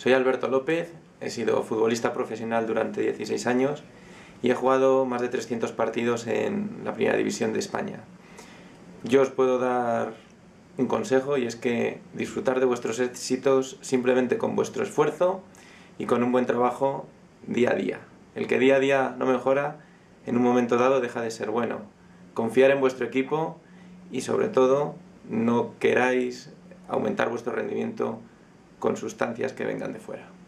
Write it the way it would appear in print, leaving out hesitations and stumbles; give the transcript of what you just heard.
Soy Alberto López, he sido futbolista profesional durante 16 años y he jugado más de 300 partidos en la Primera División de España. Yo os puedo dar un consejo, y es que disfrutar de vuestros éxitos simplemente con vuestro esfuerzo y con un buen trabajo día a día. El que día a día no mejora, en un momento dado deja de ser bueno. Confiar en vuestro equipo y, sobre todo, no queráis aumentar vuestro rendimiento con sustancias que vengan de fuera.